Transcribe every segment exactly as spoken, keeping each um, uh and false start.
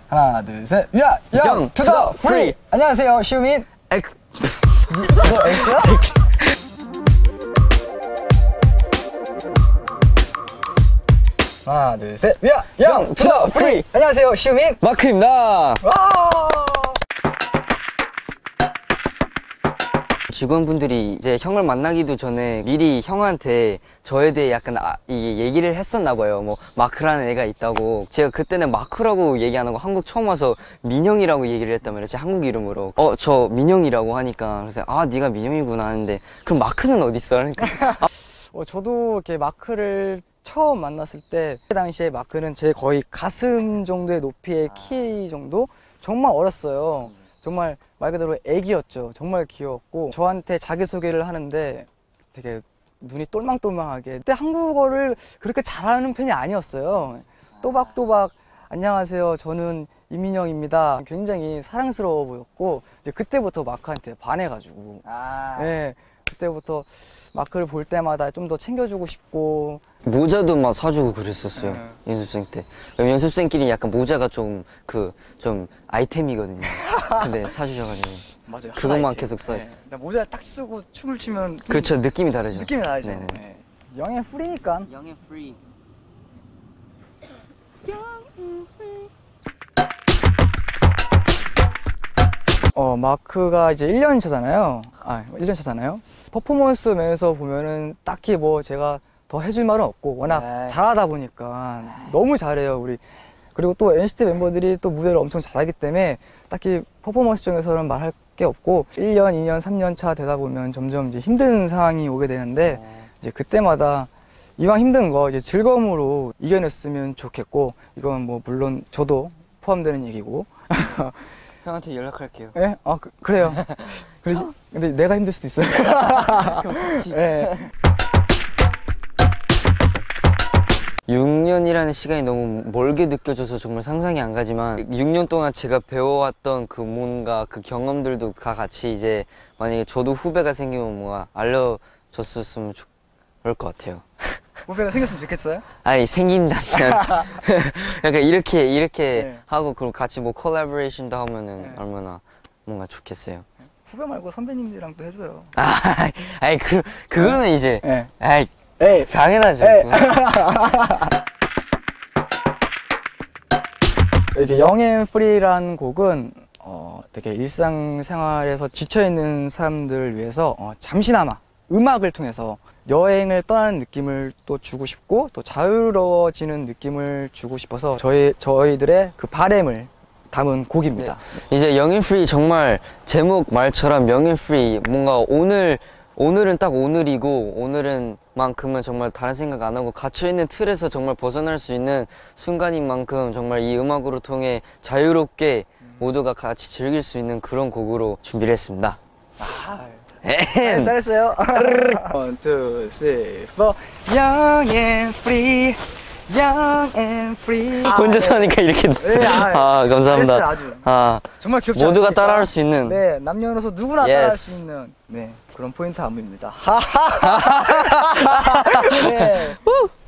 하나 둘 셋. 야! 영! 투 더 프리! 안녕하세요 슈민 엑... 너 엑스야? 하나 둘 셋. 야! 영! 투 더 프리! 안녕하세요 슈민 마크입니다. 와! 직원분들이 이제 형을 만나기도 전에 미리 형한테 저에 대해 약간 아, 이게 얘기를 했었나 봐요. 뭐 마크라는 애가 있다고. 제가 그때는 마크라고 얘기 안 하고 한국 처음 와서 민영이라고 얘기를 했단 말이에요. 제 한국 이름으로. 어, 저 민영이라고 하니까 그래서 아, 네가 민영이구나 하는데 그럼 마크는 어디 있어? 그러니까 아. 어, 저도 이렇게 마크를 처음 만났을 때 그 당시에 마크는 제 거의 가슴 정도의 높이의 키 정도? 정말 어렸어요. 정말 말 그대로 애기였죠. 정말 귀여웠고 저한테 자기소개를 하는데 되게 눈이 똘망똘망하게, 그때 한국어를 그렇게 잘하는 편이 아니었어요. 또박또박 안녕하세요 저는 이민영입니다. 굉장히 사랑스러워 보였고 이제 그때부터 마크한테 반해가지고 아. 네, 그때부터 마크를 볼 때마다 좀 더 챙겨주고 싶고 모자도 막 사주고 그랬었어요. 네. 연습생 때. 연습생끼리 약간 모자가 좀 그 좀 아이템이거든요. 근데 사주셔가지고 맞아요. 그것만 계속 써있어. 네. 모자 딱 쓰고 춤을 추면 그렇죠. 느낌이 다르죠. 느낌이 다르죠. 네네. 네. 영앤 프리니까. 영앤 프리. 어 마크가 이제 일 년 차잖아요. 아 일 년 차잖아요. 퍼포먼스 면에서 보면은 딱히 뭐 제가 더 해줄 말은 없고 워낙 에이. 잘하다 보니까 너무 잘해요 우리. 그리고 또 엔시티 멤버들이 또 무대를 엄청 잘하기 때문에 딱히 퍼포먼스 중에서는 말할 게 없고 일 년, 이 년, 삼 년 차 되다 보면 점점 이제 힘든 상황이 오게 되는데 이제 그때마다 이왕 힘든 거 이제 즐거움으로 이겨냈으면 좋겠고, 이건 뭐 물론 저도 포함되는 얘기고. 형한테 연락할게요. 예? 아 그, 그래요. 근데, 근데 내가 힘들 수도 있어요. 그럼 같이. 예. 육 년이라는 시간이 너무 멀게 느껴져서 정말 상상이 안 가지만 육 년 동안 제가 배워왔던 그 뭔가 그 경험들도 다 같이 이제 만약에 저도 후배가 생기면 뭔가 알려줬었으면 좋을 것 같아요. 후배가 생겼으면 좋겠어요? 아니 생긴다면 약간 이렇게 이렇게 네. 하고 그럼 같이 뭐 콜라보레이션도 하면은 네. 얼마나 뭔가 좋겠어요. 후배 말고 선배님들이랑 또 해줘요. 아, 아이 그 그거는 이제 네. 아이 에이. 당연하죠. 에이. 이렇게 영앤 프리라는 곡은 어, 되게 일상생활에서 지쳐있는 사람들을 위해서 어, 잠시나마 음악을 통해서 여행을 떠나는 느낌을 또 주고 싶고 또 자유로워지는 느낌을 주고 싶어서 저희, 저희들의 그 바램을 담은 곡입니다. 네. 이제 영앤 프리 정말 제목 말처럼 영앤 프리 뭔가 오늘 오늘은 딱 오늘이고 오늘은 만큼은 정말 다른 생각 안 하고 갇혀있는 틀에서 정말 벗어날 수 있는 순간인 만큼 정말 이 음악으로 통해 자유롭게 모두가 같이 즐길 수 있는 그런 곡으로 준비를 했습니다. 아, 잘했어요. 원, 투, 쓰리, 포. Young and free, young and free. 혼자서 하니까 이렇게 됐어요. 네, 아, 아, 감사합니다. 잘했어요, 아주. 아, 정말 귀엽지 모두가 않습니까? 따라할 수 있는. 네, 남녀노소 누구나 Yes. 따라할 수 있는 네 그런 포인트 안무입니다. 네.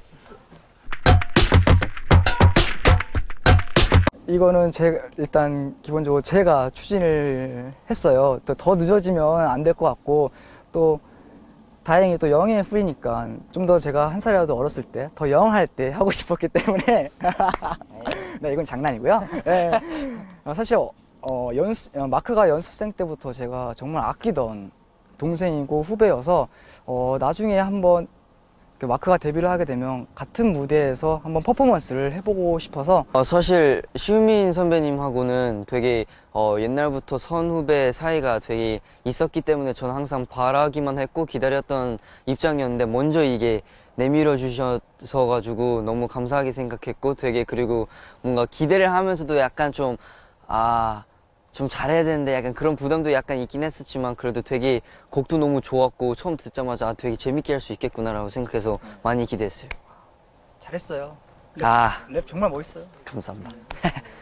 이거는 제가 일단 기본적으로 제가 추진을 했어요. 또 더 늦어지면 안 될 것 같고 또 다행히 또 영앤 프리니까 좀 더 제가 한 살이라도 어렸을 때 더 영할 때 하고 싶었기 때문에 네 이건 장난이고요. 네. 사실 어, 연습, 마크가 연습생 때부터 제가 정말 아끼던 동생이고 후배여서 어, 나중에 한번 마크가 데뷔를 하게 되면 같은 무대에서 한번 퍼포먼스를 해보고 싶어서 어, 사실 슈민 선배님하고는 되게 어, 옛날부터 선후배 사이가 되게 있었기 때문에 저는 항상 바라기만 했고 기다렸던 입장이었는데 먼저 이게 내밀어 주셔서 가지고 너무 감사하게 생각했고 되게 그리고 뭔가 기대를 하면서도 약간 좀 아, 좀 잘해야 되는데 약간 그런 부담도 약간 있긴 했었지만 그래도 되게 곡도 너무 좋았고 처음 듣자마자 아, 되게 재밌게 할 수 있겠구나 라고 생각해서 많이 기대했어요. 잘했어요. 랩, 아, 랩 정말 멋있어요. 감사합니다.